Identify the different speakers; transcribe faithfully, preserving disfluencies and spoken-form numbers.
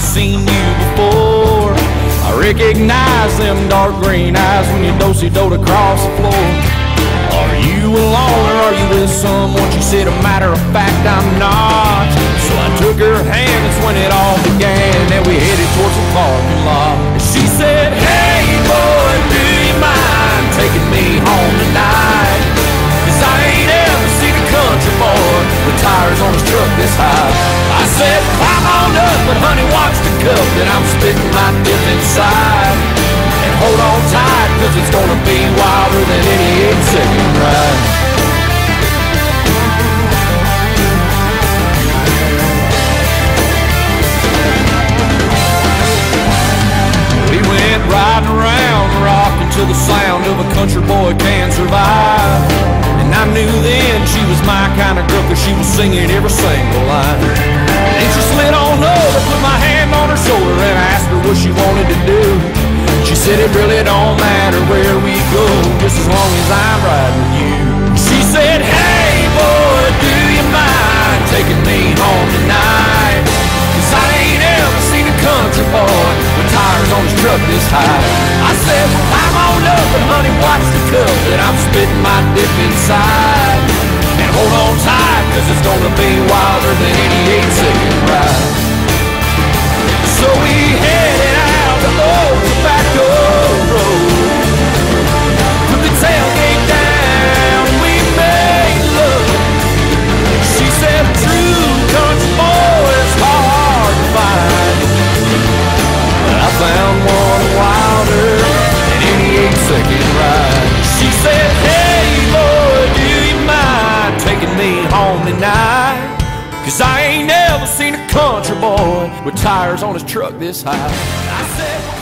Speaker 1: seen you before. I recognize them dark green eyes when you do-si-doed across the floor. Are you alone or are you with someone? She said, a matter of fact, I'm not. So I took her hand, that's when it all began, and we headed towards the parking lot. And she said, hey boy, do you mind taking me home tonight? Cause I ain't ever seen a country boy with tires on his truck this high. I said, climb on up, but honey, watch the cup that I'm spitting my dip inside. And hold on tight, cause it's gonna be wilder than any eight-second ride. We went riding around, rocking to the sound of a country boy can survive. And I knew then she was my kind of girl, cause she was singing every single line. And she slid on up, I put my hand on her shoulder and I asked her what she wanted to do. She said it really don't matter where we go, just as long as I'm riding with you. She said, hey boy, do you mind taking me home tonight? Cause I ain't ever seen a country boy with tires on his truck this high. I said, well, climb on up, but honey, watch the cup that I'm spitting my dip inside. And hold on tight, cause it's gonna be wilder than any eight-second ride. So we headed out the old tobacco road, put the tailgate down and we made love. She said a true country boy is hard to find, but I found one wilder than any eight-second ride. She said, hey boy, do you mind taking me home tonight? Cause I ain't never seen a country boy with tires on his truck this high. I said,